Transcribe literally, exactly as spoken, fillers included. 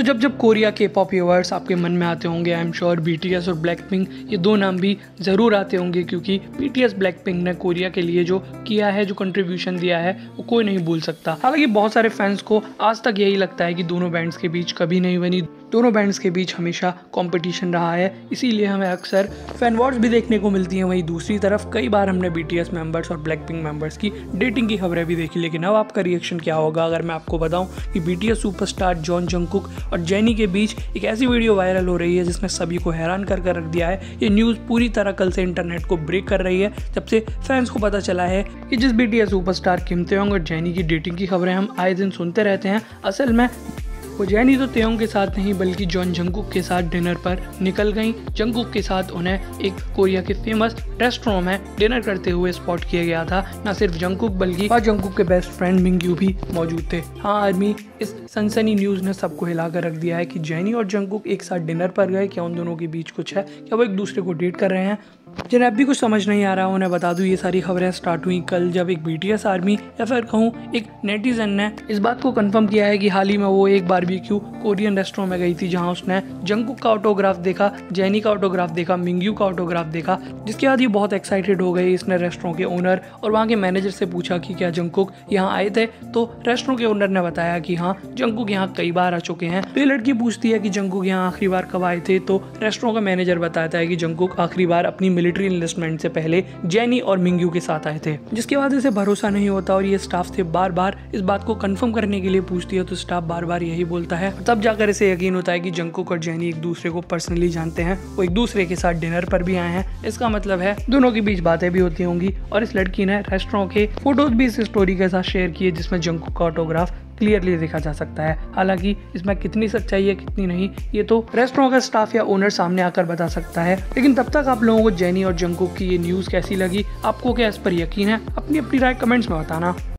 जब जब कोरिया के पॉप व्यूअर्स आपके मन में आते होंगे, आई एम श्योर बीटीएस और ब्लैकपिंक ये दो नाम भी ज़रूर आते होंगे, क्योंकि बीटीएस ब्लैकपिंक ने कोरिया के लिए जो किया है, जो कंट्रीब्यूशन दिया है, वो कोई नहीं भूल सकता। हालांकि बहुत सारे फैंस को आज तक यही लगता है कि दोनों बैंड्स के बीच कभी नहीं बनी, दोनों बैंड्स के बीच हमेशा कंपटीशन रहा है, इसीलिए हमें अक्सर फैन वॉर्स भी देखने को मिलती हैं। वहीं दूसरी तरफ कई बार हमने बीटीएस मेंबर्स और ब्लैकपिंक मेंबर्स की डेटिंग की खबरें भी देखी। लेकिन अब आपका रिएक्शन क्या होगा अगर मैं आपको बताऊं कि बीटीएस सुपरस्टार जॉन जंगकुक और जेनी के बीच एक ऐसी वीडियो वायरल हो रही है जिसने सभी को हैरान कर कर रख दिया है। ये न्यूज़ पूरी तरह कल से इंटरनेट को ब्रेक कर रही है, जब से फैंस को पता चला है कि जिस बीटीएस सुपरस्टार किम तेयोंग और जेनी की डेटिंग की खबरें हम आए दिन सुनते रहते हैं, असल में वो जेनी तो तेयोंग के साथ नहीं बल्कि जॉन जंगकुक के साथ डिनर पर निकल गई। जंगकुक के साथ उन्हें एक कोरिया के फेमस रेस्टोरेंट में डिनर करते हुए स्पॉट किया गया था। न सिर्फ जंगकुक बल्कि वहाँ जंगकुक के बेस्ट फ्रेंड मिंगयू भी मौजूद थे। हाँ आर्मी, इस सनसनी न्यूज़ ने सबको हिला कर रख दिया है कि जेनी और जंगकुक एक साथ डिनर पर गए। क्या उन दोनों के बीच कुछ है? क्या वो एक दूसरे को डेट कर रहे हैं? जिन्हें अब भी कुछ समझ नहीं आ रहा, उन्हें बता दूं ये सारी खबरें स्टार्ट हुई कल, जब एक बीटीएस आर्मी या फिर कहूँ एक नेटिजन ने इस बात को कंफर्म किया है कि हाल ही में वो एक बारबेक्यू कोरियन रेस्टोरेंट में गई थी, जहां उसने जंगकुक का ऑटोग्राफ देखा, जेनी का ऑटोग्राफ देखा, मिंगयू का ऑटोग्राफ देखा। जिसके बाद ये बहुत एक्साइटेड हो गई। इसने रेस्टोरेंट के ओनर और वहाँ के मैनेजर से पूछा कि क्या जंगकुक यहाँ आए थे, तो रेस्टोरेंट के ओनर ने बताया कि हाँ जंगकुक यहाँ कई बार आ चुके हैं। तो ये लड़की पूछती है कि जंगकुक यहाँ आखिरी बार कब आए थे, तो रेस्टोरेंट का मैनेजर बताता है कि जंगकुक आखिरी बार अपनी मिलिट्री इन्वेस्टमेंट से पहले जेनी और मिंगयू के साथ आए थे। जिसके बाद इसे भरोसा नहीं होता और ये स्टाफ से बार बार इस बात को कंफर्म करने के लिए पूछती है, तो स्टाफ बार बार यही बोलता है। तब जाकर इसे यकीन होता है कि जंगकुक और जेनी एक दूसरे को पर्सनली जानते हैं, वो एक दूसरे के साथ डिनर पर भी आए हैं। इसका मतलब है दोनों के बीच बातें भी होती होंगी। और इस लड़की ने रेस्टोरेंट के फोटोज भी इस स्टोरी के साथ शेयर किए, जिसमें जंगकुक का ऑटोग्राफ क्लियरली देखा जा सकता है। हालांकि इसमें कितनी सच्चाई है कितनी नहीं, ये तो रेस्टोरेंट का स्टाफ या ओनर सामने आकर बता सकता है। लेकिन तब तक आप लोगों को जेनी और जंगकुक की ये न्यूज़ कैसी लगी, आपको क्या इस पर यकीन है? अपनी अपनी राय कमेंट्स में बताना।